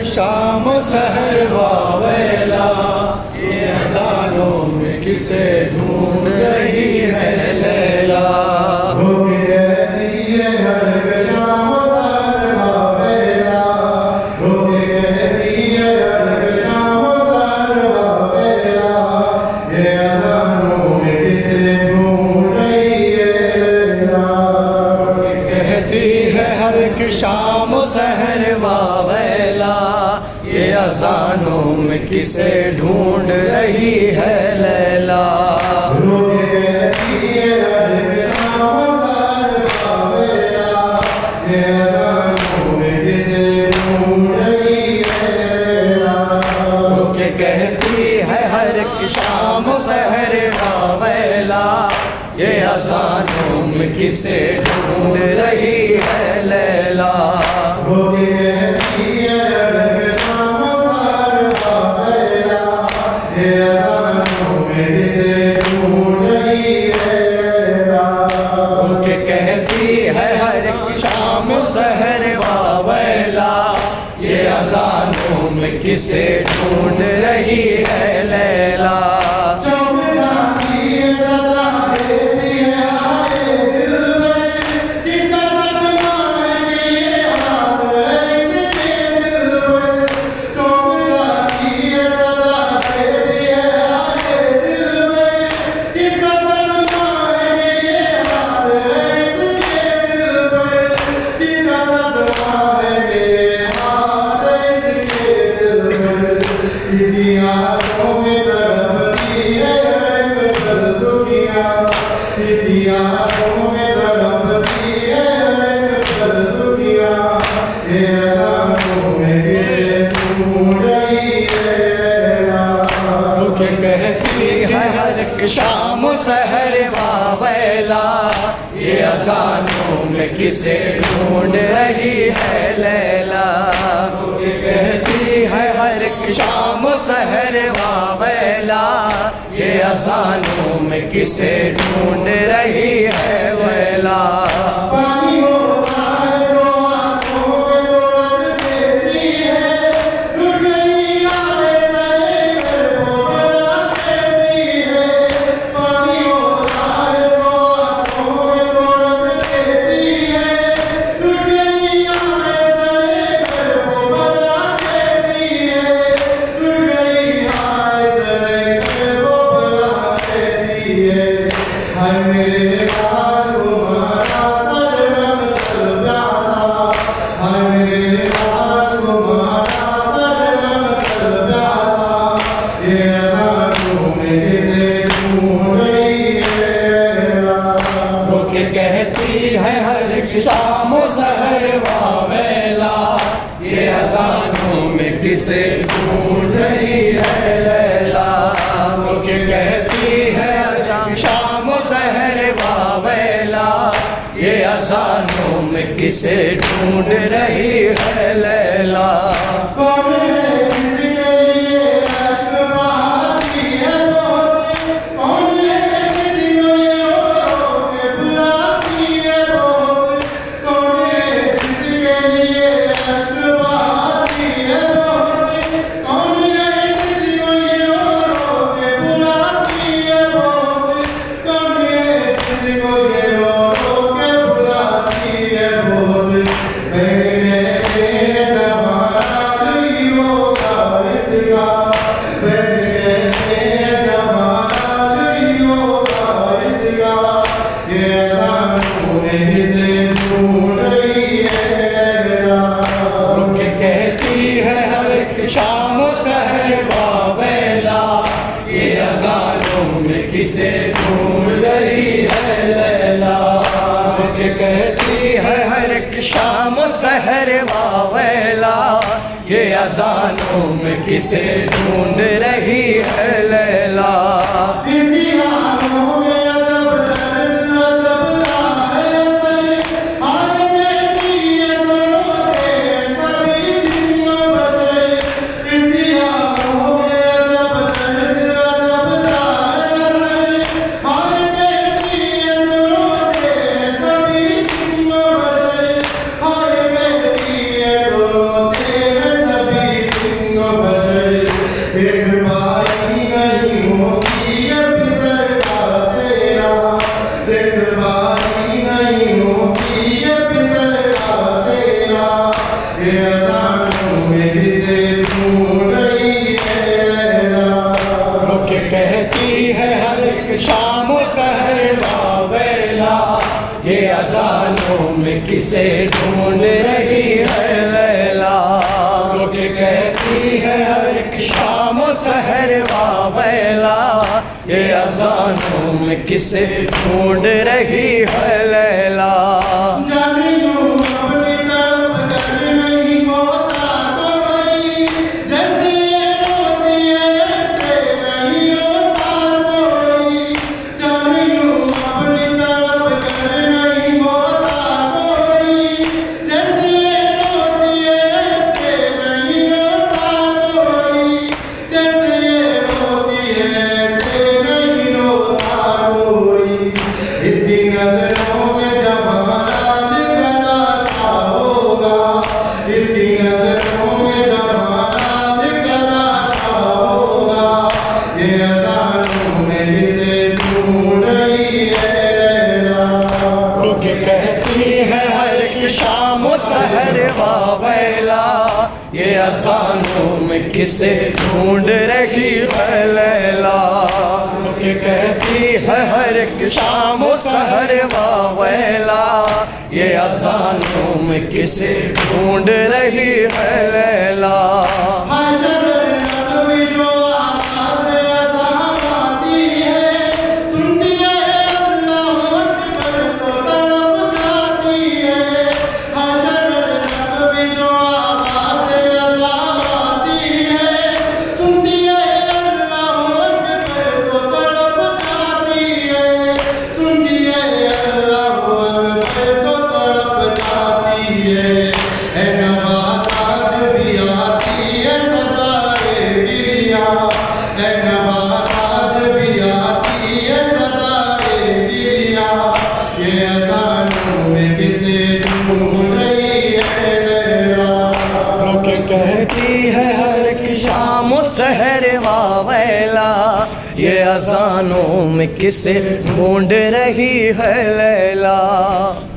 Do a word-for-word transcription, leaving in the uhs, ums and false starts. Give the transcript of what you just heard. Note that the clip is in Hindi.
शाम सहर वावेला, ये अज़ानों में किसे ढूंढ रही है लैला। शाम सहर वावेला, ये अज़ानों में किसे ढूंढ रही है लैला। कहती है हर एक शाम सहर वावेला, ये अज़ानों में किसे ढूंढ रही है लैला। कहती है हर एक शाम सहर वावेला, ये अज़ानों में किसे ढूंढ रही है लैला। शाम सहर वावेला, ये अज़ानों में किसे ढूंढ रही है लैला। कहती है हर एक शाम सहर वावेला, ये अज़ानों में किसे ढूंढ रही है लैला। कहती है हर एक शाम सहर वावेला, ये अज़ानों में किसे ढूंढ रही है लैला। कहती है शाम सहर वावेला, ये अज़ानों में किसे ढूंढ रही है लैला। शाम सहर वावेला, ये अज़ानों में किसे ढूंढ रही है लैला। कहती है हर एक शाम सहर वावेला, ये अज़ानों में किसे ढूंढ रही है लैला। सभी किसे ढूंढ रही है लैला। रुक कहती है हर एक शाम सहर वावैला, ये अज़ानों में किसे ढूंढ रही है लैला। ये अज़ानों में किसे ढूंढ रही है लैला। के कहती है हर एक शाम सहर वावैला, ये अज़ानों में किसे ढूंढ रही है लैला। कहती है हर एक शाम सहर वावैला, ये अज़ानों में किसे ढूंढ रही है लैला।